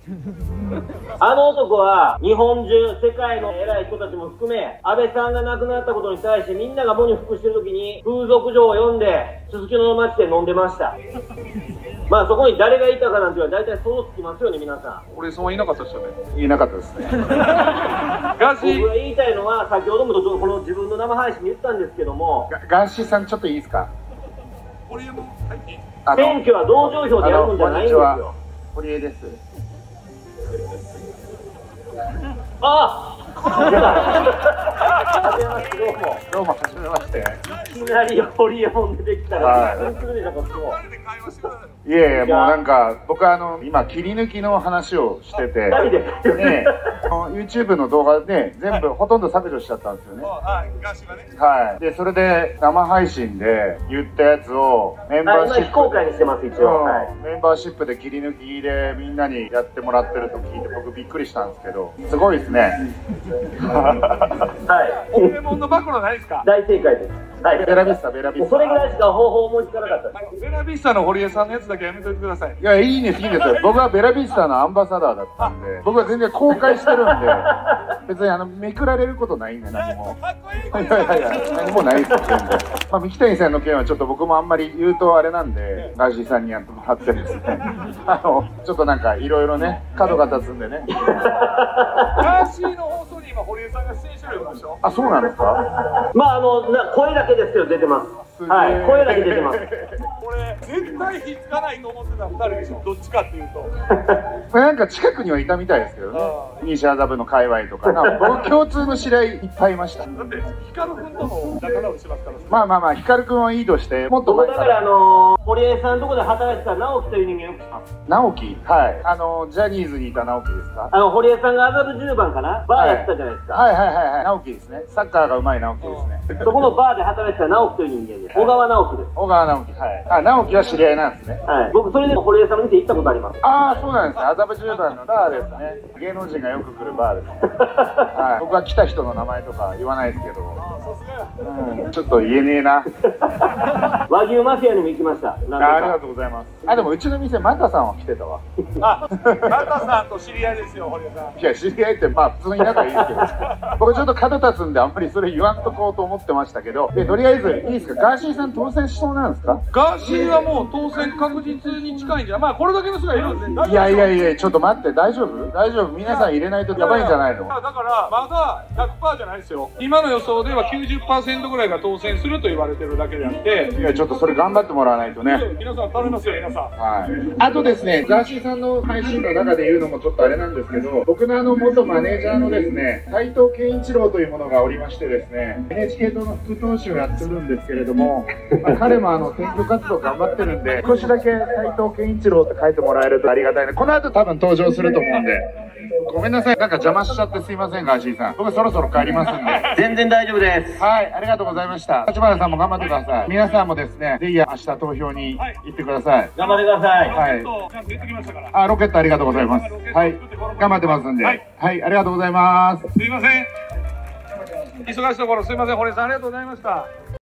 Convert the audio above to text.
あの男は日本中、世界の偉い人たちも含め、安倍さんが亡くなったことに対してみんなが喪に服してる時に風俗嬢を呼んで、すすきのの街で飲んでました。まあそこに誰がいたかなんていうのは大体想像つきますよね、皆さん。 俺そんはいなかったですよね。 いなかったですね。 僕が言いたいのは、先ほどもこの自分の生配信で言ったんですけども、 ガーシーさんちょっといいですか。 堀江も入っていい？ 選挙は同情票でやるんじゃないんですよ。 堀江です。 あどうもはじめまして。 いきなり堀江も出てきたら、びっくりするでしょ、こっちも。 いやいや、もうなんか僕今切り抜きの話をしてて、ね、YouTube の動画ね、全部ほとんど削除しちゃったんですよね。はい。でそれで生配信で言ったやつをメンバーシップ非公開にしてます一応。 メンバーシップで切り抜きでみんなにやってもらってると聞いて僕びっくりしたんですけど、すごいですね。 はい。 ホルモンの暴露ないですか？ 大正解です。はい。 ベラビスタ、ベラビスタ。 それぐらいしか方法思いつかなかったです。 ベラビスタの堀江さんのやつだけやめといてください。 いや、いいんです、いいんです。僕はベラビスタのアンバサダーだったんで、僕は全然公開してるんで、別にめくられることないんで、何も。いやいやいや、何もないです、全然。まあ、三木谷さんの件はちょっと僕もあんまり言うとあれなんで、ガーシーさんにやってもらってですね、ちょっとなんかいろいろね、角が立つんでね。 ガーシーの放送に今堀江さんが出演してるでしょ？ あ、そうなんですか？ まあ声だけですけど出てます。はい、声だけ出てます。 これ絶対ひっつかないと思ってた2人でしょ。どっちかっていうと。 なんか近くにはいたみたいですけどね。西麻布の界隈とか。僕共通の知り合いいっぱいいました。 だって光君とも仲直りしますから。 まあまあまあ、光君はいいとして、もっと前だから堀江さんのとこで働いてた直樹という人間よく知ってます。 直樹、はい。ジャニーズにいた直樹ですか？ 堀江さんが麻布10番かな、バーやってたじゃないですか。 はいはいはいはい、直樹ですね。サッカーが上手い直樹ですね。 そこのバーで働いてた直樹という人間です。小川直樹です。 小川直樹、はい。あ、直樹は知り合いなんですね。 はい。僕それで堀江さんの店行ったことあります。 ああ、そうなんですね。麻布10番のバーですね。芸能人がよく来るバーですね。はい。僕は来た人の名前とか言わないですけど。ちょっと言えねえな。 和牛マフィアにも行きました。 ありがとうございます。あ、でもうちの店マタさんは来てたわ。 あ、マタさんと知り合いですよ、堀江さん。 いや、知り合いってまあ普通に仲いいですけど、僕ちょっと角立つんであんまりそれ言わんとこうと思ってましたけど、とりあえずいいですか、ガーシーさん当選しそうなんですか？ ガーシーはもう当選確実に近いんじゃない？まあこれだけの人がいるんで。 いやいやいや、ちょっと待って、大丈夫？大丈夫？皆さん入れないとやばいんじゃないの？ だからまだ 100% じゃないですよ。今の予想では 90% ぐらいが当選すると言われてるだけであって。 いや、ちょっとそれ頑張ってもらわないとね。 皆さん頼みますよ、皆さん。 はい。あとですね、ガーシーさんの配信の中で言うのもちょっとあれなんですけど、僕の元マネージャーのですね、斉藤健一郎というものがおりましてですね、NHK 党の副党首をやってるんですけれども、彼も選挙活動頑張ってるんで、少しだけ斉藤健一郎って書いてもらえるとありがたいね。この後多分登場すると思うんで。ごめんなさい、なんか邪魔しちゃってすいません、ガーシーさん。僕そろそろ帰りますんで。 全然大丈夫です。 はい、ありがとうございました。立花さんも頑張ってください。皆さんもですね、ぜひ明日投票に行ってください。 頑張ってください。 はい。あ、ロケットありがとうございます。はい。頑張ってますんで。はい、ありがとうございます。 すいません。忙しいところすいません、堀江さんありがとうございました。